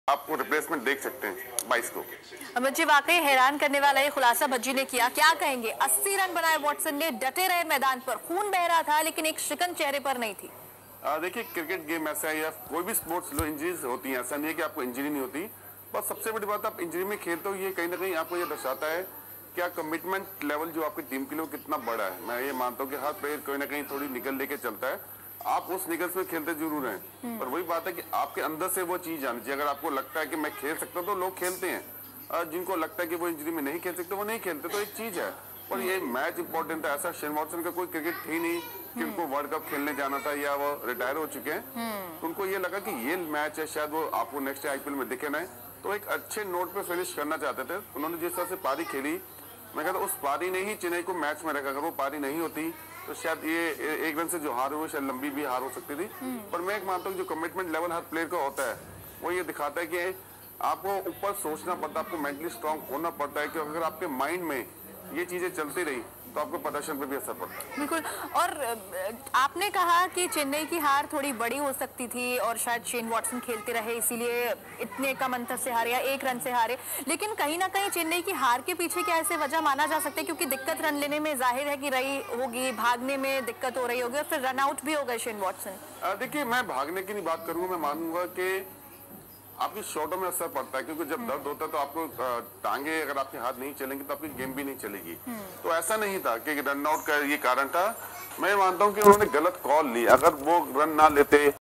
आपको रिप्लेसमेंट देख सकते हैं 22 को। अमित जी, वाकई हैरान करने वाला ये खुलासा भज्जी ने किया। क्या कहेंगे? 80 रन बनाए वॉटसन ने, डटे रहे मैदान पर, खून बह रहा था लेकिन एक शिकन चेहरे पर नहीं थी। देखिए, क्रिकेट गेम ऐसा है या कोई भी स्पोर्ट्स लो, इंजरीज होती हैं। ऐसा नहीं है कि आपको इंजरी नहीं होती, बस सबसे बड़ी बात आप इंजरी में खेलते हो, ये कहीं ना कहीं आपको ये दर्शाता है क्या कमिटमेंट लेवल जो आपकी टीम के लिए कितना बड़ा है। मैं ये मानता हूँ कि हर प्लेयर कोई ना कहीं थोड़ी निकल लेके चलता है। आप उस निगल्स में खेलते जरूर हैं, पर वही बात है कि आपके अंदर से वो चीज आनी चाहिए। अगर आपको लगता है कि मैं खेल सकता हूँ तो लोग खेलते हैं, जिनको लगता है कि वो इंजरी में नहीं खेल सकते वो नहीं खेलते, तो एक चीज है। और ये मैच इंपॉर्टेंट है। ऐसा शेन वॉटसन का कोई क्रिकेट थी नहीं कि उनको वर्ल्ड कप खेलने जाना था या वो रिटायर हो चुके हैं, तो उनको ये लगा कि ये मैच है, शायद वो आपको नेक्स्ट आईपीएल में दिखे ना, तो एक अच्छे नोट पे फिनिश करना चाहते थे। उन्होंने जिस तरह से पारी खेली, मैं कहता उस पारी ने ही चेन्नई को मैच में रखा। अगर वो पारी नहीं होती तो शायद ये एक रन से जो हार हुई शायद लंबी भी हार हो सकती थी। पर मैं एक मानता हूँ जो कमिटमेंट लेवल हर प्लेयर का होता है वो ये दिखाता है कि आपको ऊपर सोचना पड़ता है, आपको मेंटली स्ट्रांग होना पड़ता है कि अगर आपके माइंड में ये चीजें चलती रही तो आपको प्रदर्शन पे भी असर पड़ता है। बिल्कुल। और आपने कहा कि चेन्नई की हार थोड़ी बड़ी हो सकती थी और शायद शेन वॉटसन खेलते रहे इसीलिए इतने कम अंतर से हारे या एक रन से हारे, लेकिन कहीं ना कहीं चेन्नई की हार के पीछे क्या ऐसे वजह माना जा सकता है? क्योंकि दिक्कत रन लेने में जाहिर है कि रही होगी, भागने में दिक्कत हो रही होगी और फिर रन आउट भी हो गए शेन वॉटसन। देखिए, मैं भागने की नहीं बात करूंगा, मैं मानूंगा कि आपकी शॉटों में असर पड़ता है, क्योंकि जब दर्द होता है तो आपको टांगे अगर आपके हाथ नहीं चलेंगे तो आपकी गेम भी नहीं चलेगी। तो ऐसा नहीं था कि रन आउट का ये कारण था। मैं मानता हूं कि उन्होंने गलत कॉल ली। अगर वो रन ना लेते